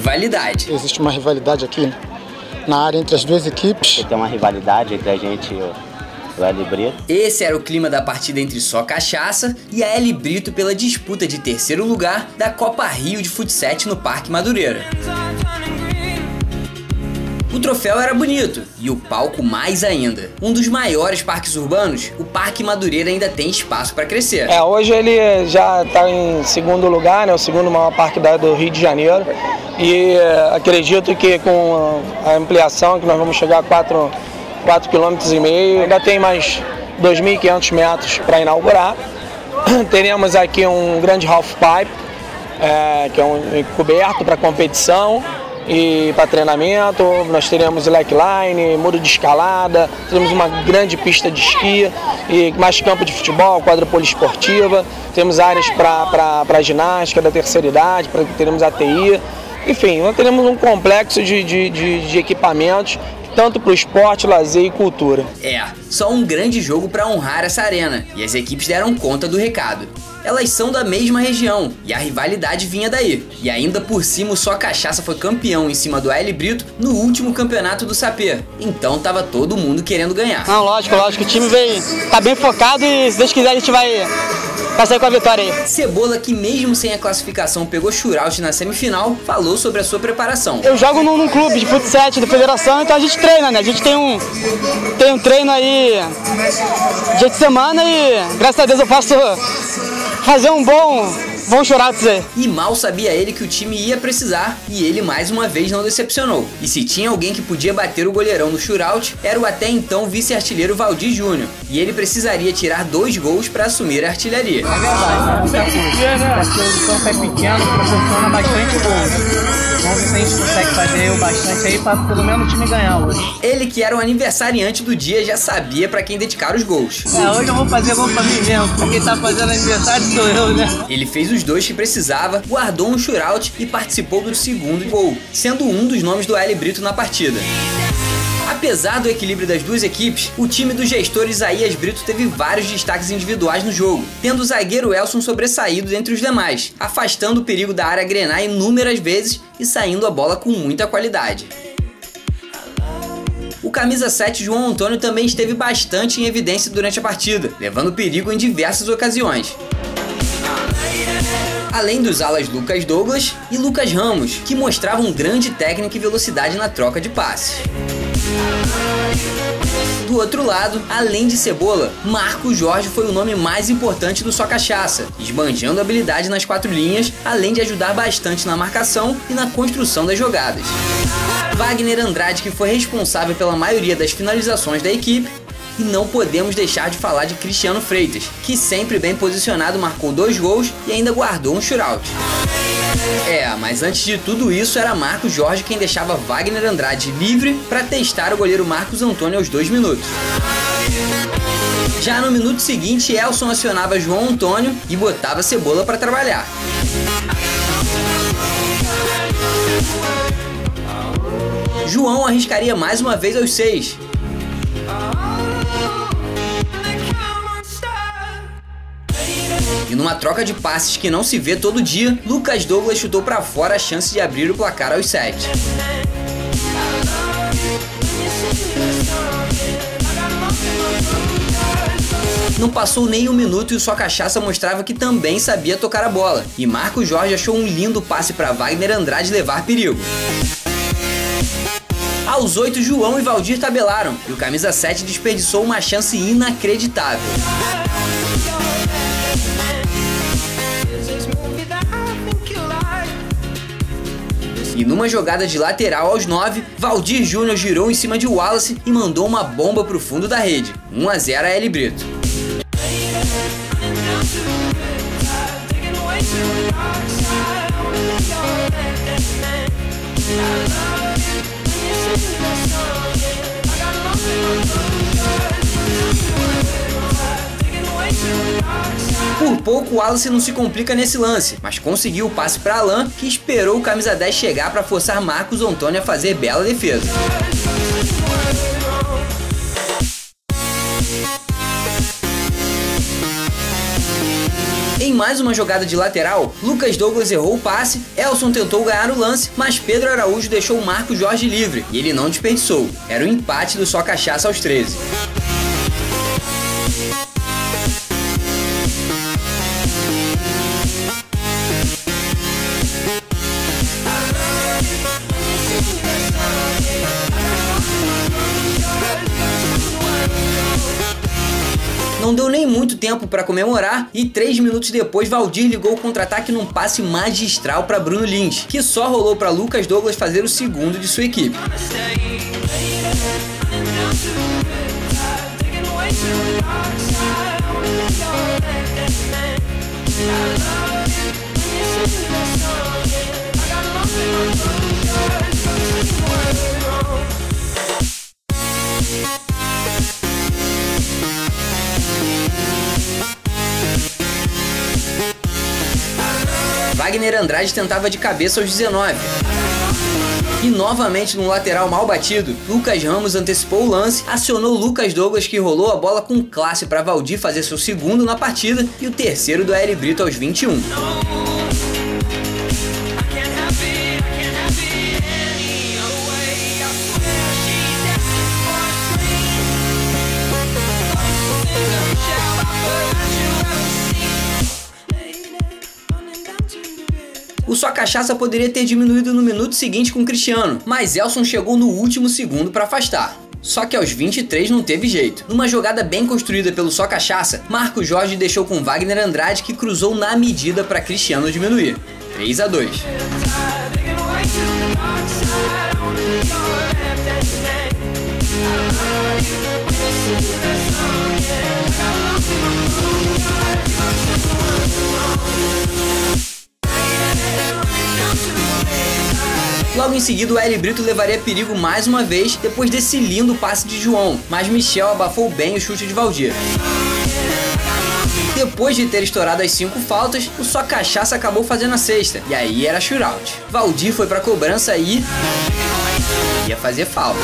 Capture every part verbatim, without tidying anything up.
rivalidade. Existe uma rivalidade aqui na área entre as duas equipes. Tem uma rivalidade entre a gente e o, o L Brito. Esse era o clima da partida entre Só Cachaça e a L Brito pela disputa de terceiro lugar da Copa Rio de Futsal no Parque Madureira. O troféu era bonito e o palco mais ainda. Um dos maiores parques urbanos, o Parque Madureira ainda tem espaço para crescer. É, hoje ele já está em segundo lugar, né, o segundo maior parque do Rio de Janeiro. E é, acredito que com a ampliação, que nós vamos chegar a quatro quilômetros e meio, ainda tem mais dois mil e quinhentos metros para inaugurar. Teremos aqui um grande half pipe, é, que é um coberto para competição e para treinamento. Nós teremos slackline, muro de escalada, teremos uma grande pista de esqui e mais campo de futebol, quadra poliesportiva, temos áreas para ginástica da terceira idade, pra, teremos A T I, enfim, nós teremos um complexo de, de, de, de equipamentos tanto para o esporte, lazer e cultura. É, só um grande jogo para honrar essa arena, e as equipes deram conta do recado. Elas são da mesma região, e a rivalidade vinha daí. E ainda por cima o Só Cachaça foi campeão em cima do L Brito no último campeonato do Sapê. Então tava todo mundo querendo ganhar. Não, lógico, lógico, o time vem, tá bem focado e se Deus quiser a gente vai passar com a vitória aí. Cebola, que mesmo sem a classificação pegou shootout na semifinal, falou sobre a sua preparação. Eu jogo num, num clube de futsal da federação, então a gente treina, né? A gente tem um, tem um treino aí dia de semana e graças a Deus eu posso fazer um bom, bom shootout aí. E mal sabia ele que o time ia precisar, e ele mais uma vez não decepcionou. E se tinha alguém que podia bater o goleirão no shootout, era o até então vice-artilheiro Valdir Júnior. E ele precisaria tirar dois gols para assumir a artilharia. É verdade, o campo é pequeno, proporciona bastante gols. Vamos ver se a gente consegue fazer o bastante aí para pelo menos o time ganhar hoje. Ele, que era o aniversariante do dia, já sabia para quem dedicar os gols. É, hoje eu vou fazer gol pra mim mesmo, porque quem tá fazendo aniversário sou eu, né? Ele fez os dois que precisava, guardou um shootout e participou do segundo gol, sendo um dos nomes do L Brito na partida. Apesar do equilíbrio das duas equipes, o time do gestor Isaías Brito teve vários destaques individuais no jogo, tendo o zagueiro Elson sobressaído entre os demais, afastando o perigo da área grenar inúmeras vezes e saindo a bola com muita qualidade. O camisa sete João Antônio também esteve bastante em evidência durante a partida, levando perigo em diversas ocasiões. Além dos alas Lucas Douglas e Lucas Ramos, que mostravam grande técnica e velocidade na troca de passes. Do outro lado, além de Cebola, Marco Jorge foi o nome mais importante do Só Cachaça, esbanjando habilidade nas quatro linhas, além de ajudar bastante na marcação e na construção das jogadas. Wagner Andrade, que foi responsável pela maioria das finalizações da equipe. E não podemos deixar de falar de Cristiano Freitas, que sempre bem posicionado marcou dois gols e ainda guardou um shootout. É, mas antes de tudo isso era Marco Jorge quem deixava Wagner Andrade livre para testar o goleiro Marcos Antônio aos dois minutos. Já no minuto seguinte, Elson acionava João Antônio e botava Cebola para trabalhar. João arriscaria mais uma vez aos seis. E numa troca de passes que não se vê todo dia, Lucas Douglas chutou para fora a chance de abrir o placar aos sete. Não passou nem um minuto e o Só Cachaça mostrava que também sabia tocar a bola. E Marco Jorge achou um lindo passe para Wagner Andrade levar perigo. Aos oito, João e Valdir tabelaram, e o camisa sete desperdiçou uma chance inacreditável. E numa jogada de lateral aos nove, Valdir Júnior girou em cima de Wallace e mandou uma bomba para o fundo da rede. um a zero a L Brito. Por pouco, o Wallace não se complica nesse lance, mas conseguiu o passe para Alan, que esperou o camisa dez chegar para forçar Marcos Antônio a fazer bela defesa. Em mais uma jogada de lateral, Lucas Douglas errou o passe, Elson tentou ganhar o lance, mas Pedro Araújo deixou o Marcos Jorge livre e ele não desperdiçou. Era o empate do Só Cachaça aos treze. Não deu nem muito tempo para comemorar e três minutos depois Valdir ligou o contra-ataque num passe magistral para Bruno Lins, que só rolou para Lucas Douglas fazer o segundo de sua equipe. Wagner Andrade tentava de cabeça aos dezenove. E novamente no lateral mal batido, Lucas Ramos antecipou o lance, acionou Lucas Douglas que rolou a bola com classe para Valdir fazer seu segundo na partida e o terceiro do Hélio Brito aos vinte e um. O Só Cachaça poderia ter diminuído no minuto seguinte com o Cristiano, mas Elson chegou no último segundo para afastar. Só que aos vinte e três não teve jeito. Numa jogada bem construída pelo Só Cachaça, Marcos Jorge deixou com Wagner Andrade que cruzou na medida para Cristiano diminuir. três a dois. Logo em seguida, o Hélio Brito levaria perigo mais uma vez depois desse lindo passe de João, mas Michel abafou bem o chute de Valdir. Depois de ter estourado as cinco faltas, o Só Cachaça acabou fazendo a sexta, e aí era shootout. Valdir foi pra cobrança e ia fazer falta.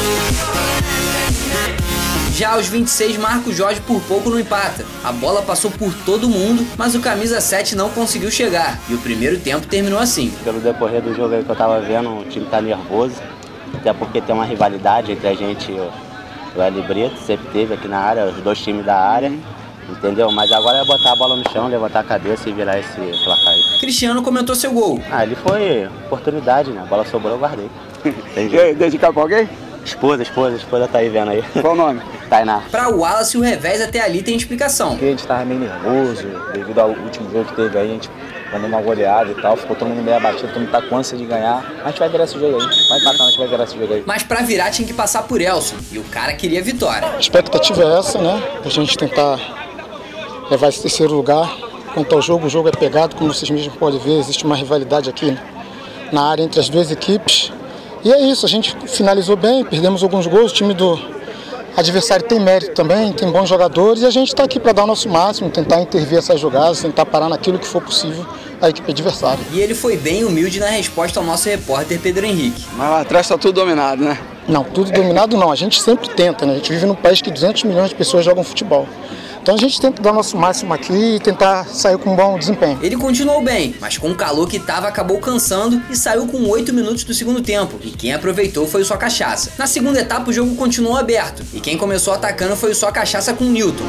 Já aos vinte e seis, Marcos Jorge por pouco não empata. A bola passou por todo mundo, mas o camisa sete não conseguiu chegar, e o primeiro tempo terminou assim. Pelo decorrer do jogo aí que eu tava vendo, o time tá nervoso, até porque tem uma rivalidade entre a gente e o, o Hélio Brito, sempre teve aqui na área, os dois times da área, entendeu? Mas agora é botar a bola no chão, levantar a cabeça e virar esse placar aí. Cristiano comentou seu gol. Ah, ele foi oportunidade, né? A bola sobrou, eu guardei. E aí, dedicar pra alguém? Esposa, esposa, esposa tá aí vendo aí. Qual o nome? Tainá. Pra Wallace, o revés até ali tem explicação. Porque a gente tava meio nervoso, devido ao último jogo que teve aí, a gente mandou uma goleada e tal, ficou todo mundo meio abatido, todo mundo tá com ânsia de ganhar. Mas a gente vai virar esse jogo aí, vai empatar, a gente vai virar esse jogo aí. Mas pra virar tinha que passar por Elson, e o cara queria vitória. A expectativa é essa, né? A gente tentar levar esse terceiro lugar. Quanto ao jogo, o jogo é pegado, como vocês mesmos podem ver, existe uma rivalidade aqui na área entre as duas equipes. E é isso, a gente finalizou bem, perdemos alguns gols, o time do adversário tem mérito também, tem bons jogadores e a gente está aqui para dar o nosso máximo, tentar intervir essas jogadas, tentar parar naquilo que for possível a equipe adversária. E ele foi bem humilde na resposta ao nosso repórter Pedro Henrique. Mas lá atrás está tudo dominado, né? Não, tudo dominado não, a gente sempre tenta, né? A gente vive num país que duzentos milhões de pessoas jogam futebol. Então a gente tenta dar o nosso máximo aqui e tentar sair com um bom desempenho. Ele continuou bem, mas com o calor que tava acabou cansando e saiu com oito minutos do segundo tempo. E quem aproveitou foi o Só Cachaça. Na segunda etapa o jogo continuou aberto e quem começou atacando foi o Só Cachaça com Newton.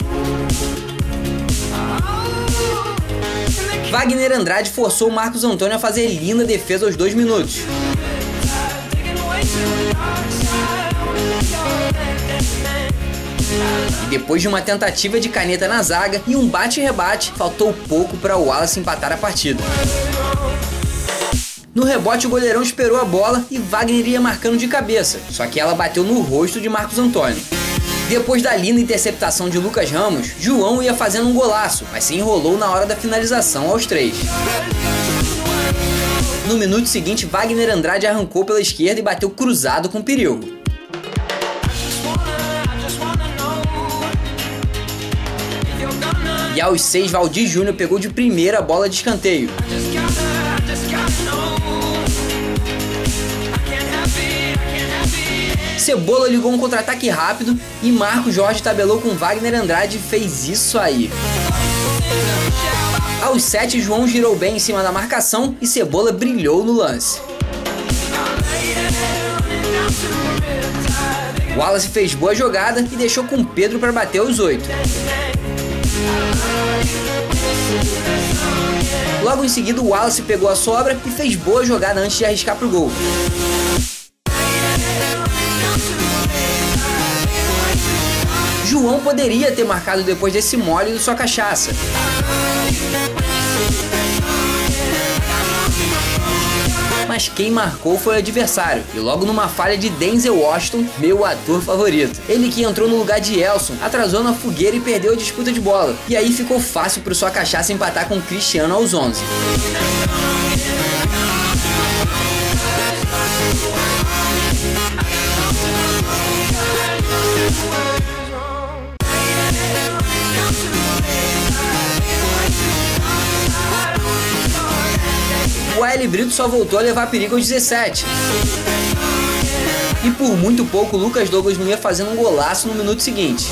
Wagner Andrade forçou o Marcos Antônio a fazer linda defesa aos dois minutos. E depois de uma tentativa de caneta na zaga e um bate-rebate, faltou pouco para o Wallace empatar a partida. No rebote, o goleirão esperou a bola e Wagner ia marcando de cabeça, só que ela bateu no rosto de Marcos Antônio. Depois da linda interceptação de Lucas Ramos, João ia fazendo um golaço, mas se enrolou na hora da finalização aos três. No minuto seguinte, Wagner Andrade arrancou pela esquerda e bateu cruzado com perigo. E aos seis, Valdir Júnior pegou de primeira a bola de escanteio. Cebola ligou um contra-ataque rápido e Marcos Jorge tabelou com Wagner Andrade e fez isso aí. Aos sete, João girou bem em cima da marcação e Cebola brilhou no lance. Wallace fez boa jogada e deixou com Pedro para bater aos oito. Logo em seguida, o Wallace pegou a sobra e fez boa jogada antes de arriscar pro gol. João poderia ter marcado depois desse mole do Só Cachaça. Mas quem marcou foi o adversário, e logo numa falha de Denzel Washington, meu ator favorito. Ele que entrou no lugar de Elson, atrasou na fogueira e perdeu a disputa de bola. E aí ficou fácil pro Só Cachaça empatar com o Cristiano aos onze. O L. Brito só voltou a levar perigo aos dezessete. E por muito pouco, Lucas Douglas não ia fazendo um golaço no minuto seguinte.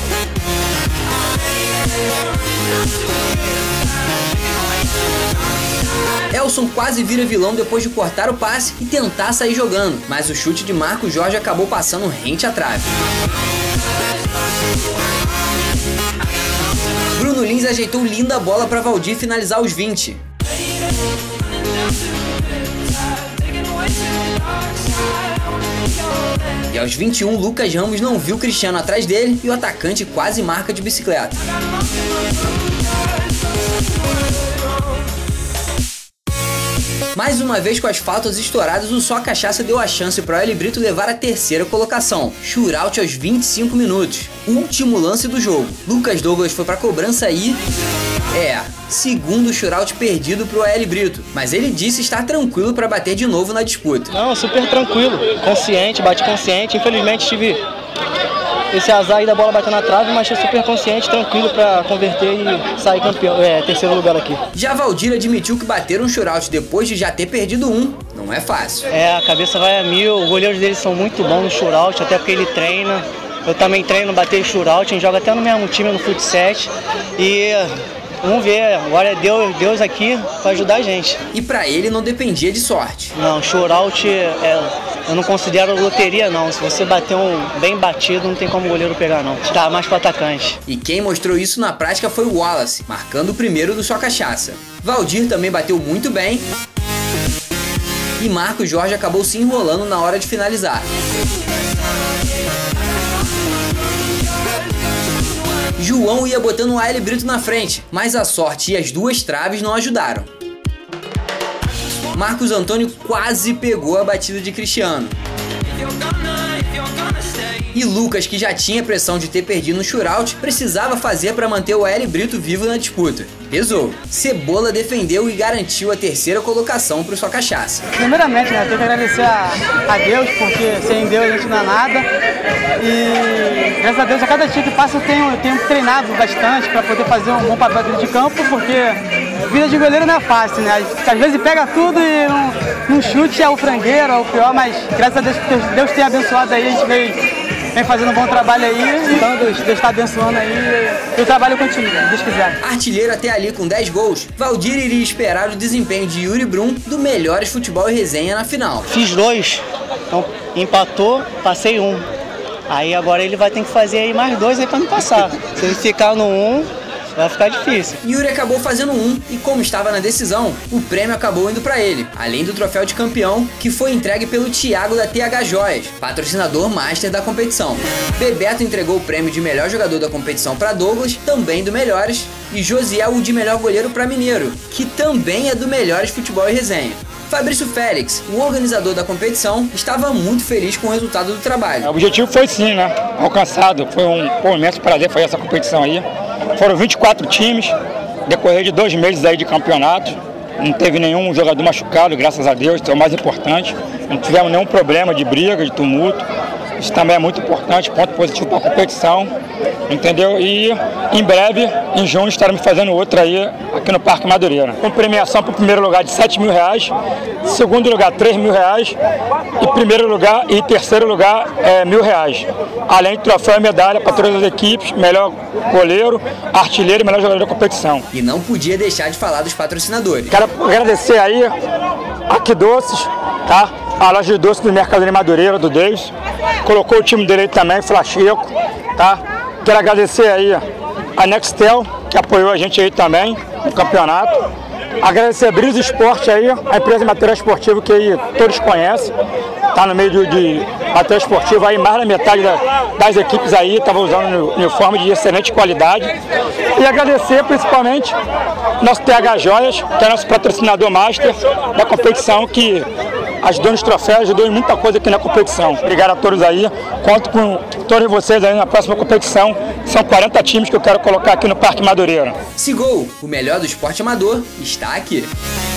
Elson quase vira vilão depois de cortar o passe e tentar sair jogando, mas o chute de Marcos Jorge acabou passando rente à trave. Bruno Lins ajeitou linda a bola para Valdir finalizar aos vinte. E aos vinte e um, Lucas Ramos não viu Cristiano atrás dele e o atacante quase marca de bicicleta. Mais uma vez com as faltas estouradas, o Só Cachaça deu a chance para o L. Brito levar a terceira colocação. Shootout aos vinte e cinco minutos. Último lance do jogo. Lucas Douglas foi para cobrança e... É, segundo shootout perdido para o L. Brito. Mas ele disse estar tranquilo para bater de novo na disputa. Não, super tranquilo. Consciente, bate consciente. Infelizmente tive esse azar aí da bola bater na trave, mas achei super consciente, tranquilo para converter e sair campeão, é, terceiro lugar aqui. Já Valdir admitiu que bater um shootout depois de já ter perdido um não é fácil. É, a cabeça vai a mil, os goleiros deles são muito bons no shootout, até porque ele treina. Eu também treino bater shootout, a gente joga até no mesmo time no futsal e... Vamos ver, agora é Deus, Deus aqui para ajudar a gente. E para ele não dependia de sorte. Não, shootout é, eu não considero loteria não. Se você bater um bem batido, não tem como o goleiro pegar não. Dá mais para atacante. E quem mostrou isso na prática foi o Wallace, marcando o primeiro do Só Cachaça. Valdir também bateu muito bem. E Marcos Jorge acabou se enrolando na hora de finalizar. João ia botando o L. Brito na frente, mas a sorte e as duas traves não ajudaram. Marcos Antônio quase pegou a batida de Cristiano. E Lucas, que já tinha pressão de ter perdido no shootout, precisava fazer para manter o L. Brito vivo na disputa. Pesou. Cebola defendeu e garantiu a terceira colocação para o Só Cachaça. Primeiramente, né, eu tenho que agradecer a, a Deus, porque sem Deus a gente não é nada. E graças a Deus, a cada dia que passa eu tenho, eu tenho treinado bastante para poder fazer um bom papel dentro de campo, porque vida de goleiro não é fácil, né? Às vezes pega tudo e não, não chute é o frangueiro, é o pior, mas graças a Deus, Deus tem abençoado aí, a gente veio... Vem fazendo um bom trabalho aí, então Deus, Deus está abençoando aí e o trabalho continua, se Deus quiser. Artilheiro até ali com dez gols, Valdir iria esperar o desempenho de Yuri Brum do Melhores Futebol e Resenha na final. Fiz dois, então empatou, passei um. Aí agora ele vai ter que fazer aí mais dois aí para me passar. Se ele ficar no um, vai ficar difícil. Yuri acabou fazendo um e, como estava na decisão, o prêmio acabou indo para ele, além do troféu de campeão, que foi entregue pelo Thiago da T H Joias, patrocinador master da competição. Bebeto entregou o prêmio de melhor jogador da competição para Douglas, também do Melhores, e Josiel o de melhor goleiro para Mineiro, que também é do Melhores Futebol e Resenha. Fabrício Félix, o organizador da competição, estava muito feliz com o resultado do trabalho. O objetivo foi sim, né? Alcançado. Foi um, um imenso prazer fazer essa competição aí. Foram vinte e quatro times, decorrer de dois meses aí de campeonato. Não teve nenhum jogador machucado, graças a Deus, isso é o mais importante. Não tivemos nenhum problema de briga, de tumulto. isso também é muito importante, ponto positivo para a competição, entendeu? E em breve, em junho, estaremos fazendo outra aí aqui no Parque Madureira. Com premiação para o primeiro lugar de sete mil reais, segundo lugar três mil reais e primeiro lugar e terceiro lugar é, mil reais. Além de troféu e medalha para todas as equipes, melhor goleiro, artilheiro e melhor jogador da competição. E não podia deixar de falar dos patrocinadores. Quero agradecer aí Aqui Doces, tá? A loja de doces do Mercadoria Madureira, do Davis. Colocou o time dele aí também, Flacheco, tá? Quero agradecer aí a Nextel, que apoiou a gente aí também no campeonato. Agradecer a Brisa Esporte aí, a empresa de material esportivo que aí todos conhecem. Tá no meio de, de material esportivo aí, mais da metade da, das equipes aí estavam usando uniforme de excelente qualidade. E agradecer principalmente nosso T H Joias, que é nosso patrocinador master da competição, que ajudou nos troféus, ajudou em muita coisa aqui na competição. Obrigado a todos aí, conto com todos vocês aí na próxima competição. São quarenta times que eu quero colocar aqui no Parque Madureira. Sigol, o melhor do esporte amador, está aqui.